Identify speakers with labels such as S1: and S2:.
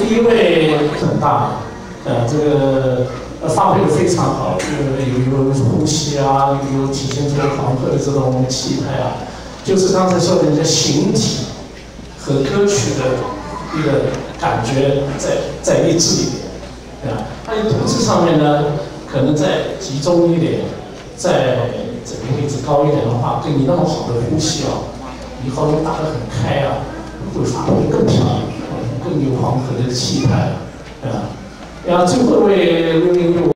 S1: 第一位很大，这个发挥的非常好，有呼吸啊，有体现出皇后的这种气派啊，就是刚才说的那个形体和歌曲的一个感觉在一致一点，对吧？它的吐字上面呢，可能再集中一点，再这个位置高一点的话，对你那么好的呼吸啊，以后能打得很开啊，会发挥更漂亮，更有皇后的气派，对吧？然后最后一位606。